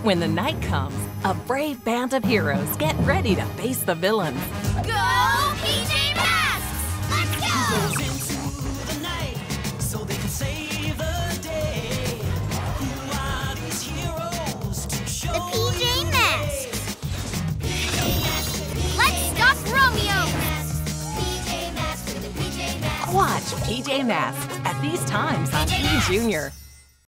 When the night comes, a brave band of heroes get ready to face the villains. Go PJ Masks! Let's go! Goes into the night so they can save the day. Who are these heroes to show The PJ Masks! Let's stop Romeo! PJ Masks with the PJ Masks. Watch PJ Masks at these times on ejunior.